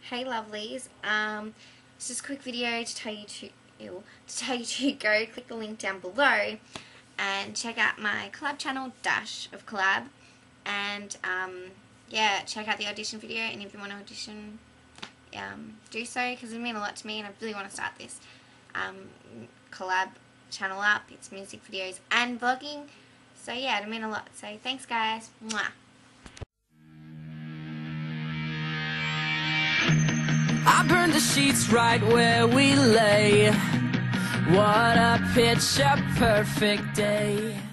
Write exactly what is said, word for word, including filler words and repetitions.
Hey lovelies, um, it's just a quick video to tell you to, ew, to tell you to go click the link down below and check out my collab channel, Dash of Collab, and um, yeah, check out the audition video, and if you want to audition, um, do so, because it means a lot to me and I really want to start this um, collab channel up. It's music videos and vlogging, so yeah, it means a lot. So thanks guys. Mwah. I burned the sheets right where we lay. What a picture perfect day.